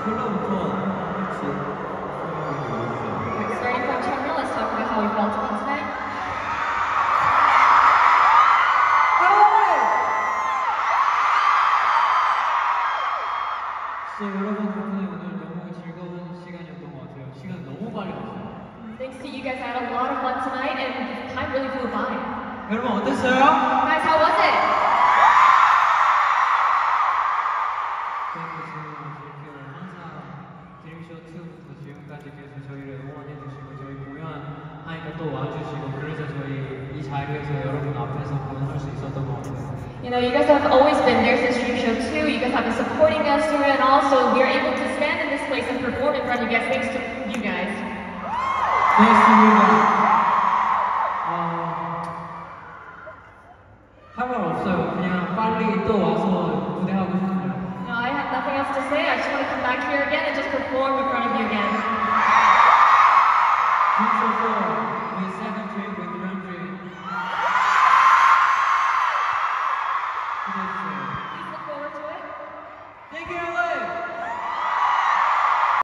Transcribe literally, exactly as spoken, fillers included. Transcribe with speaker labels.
Speaker 1: Starting from Chandra, let's talk about how we felt about tonight.
Speaker 2: So, 여러분 덕분에 오늘 너무 즐거운 시간이었던 것 같아요. 시간 너무 빨리 갔어요.
Speaker 1: Thanks to you guys, I had a lot of fun tonight, and time really flew by.
Speaker 2: 여러분 어땠어요?
Speaker 1: Guys, how was it?
Speaker 2: 저희도 지금 이렇게 항상 드림쇼 이부터 지금까지 계속 저희를 응원해주시고 저희 공연하니까 또 와주시고 그래서 저희 이 자리에서 여러분 앞에서 공연할 수 있었던 것 같아요.
Speaker 1: You know, you guys have always been there since Dream Show two. You guys have been supporting us through it all, so we are able to stand in this place and perform in front of you guys thanks to you guys.
Speaker 2: 고맙습니다. 어, 할 말 없어요. 그냥 빨리 또 와서 무대하고 싶어요.
Speaker 1: No, I have nothing else to say. I just want to come back here again and just perform in front of you again.
Speaker 2: Dream Show four, we